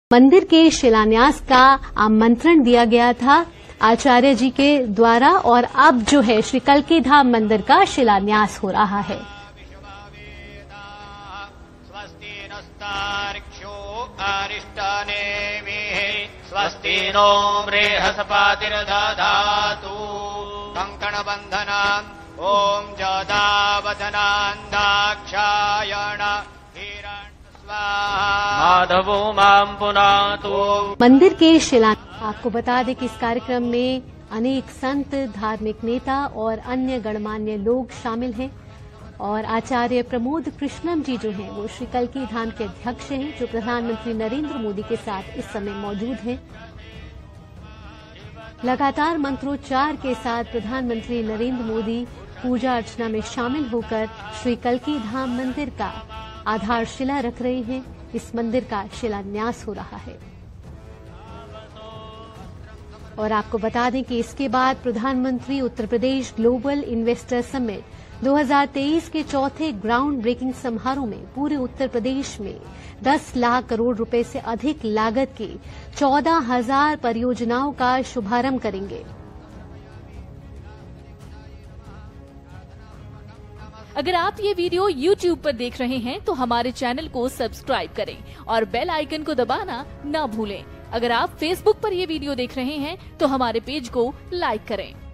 मंदिर के शिलान्यास का आमंत्रण दिया गया था आचार्य जी के द्वारा और अब जो है श्री कल्की धाम मंदिर का शिलान्यास हो रहा है। स्वस्ति नो बृहस्पतिर्दधातु कंकणबन्धनान् ओम जदावधनान्दाक्षायण माधवो मां पुनातु। मंदिर के शिलान्यास। आपको बता दें कि इस कार्यक्रम में अनेक संत, धार्मिक नेता और अन्य गणमान्य लोग शामिल हैं और आचार्य प्रमोद कृष्णम जी जो हैं वो श्री कल्की धाम के अध्यक्ष हैं, जो प्रधानमंत्री नरेंद्र मोदी के साथ इस समय मौजूद हैं। लगातार मंत्रोच्चार के साथ प्रधानमंत्री नरेंद्र मोदी पूजा अर्चना में शामिल होकर श्री कल्की धाम मंदिर का आधारशिला रख रहे हैं। इस मंदिर का शिलान्यास हो रहा है और आपको बता दें कि इसके बाद प्रधानमंत्री Uttar Pradesh global investor summit 2023 के चौथे ग्राउंड ब्रेकिंग समारोह में पूरे उत्तर प्रदेश में 10 लाख करोड़ रुपए से अधिक लागत की 14,000 परियोजनाओं का शुभारंभ करेंगे। अगर आप ये वीडियो YouTube पर देख रहे हैं तो हमारे चैनल को सब्सक्राइब करें और बेल आइकन को दबाना न भूलें। अगर आप Facebook पर ये वीडियो देख रहे हैं तो हमारे पेज को लाइक करें।